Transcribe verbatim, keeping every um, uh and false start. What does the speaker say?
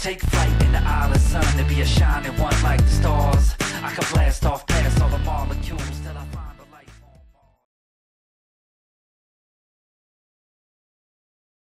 Take flight in the isle of sun to be a shining one like the stars. I can blast off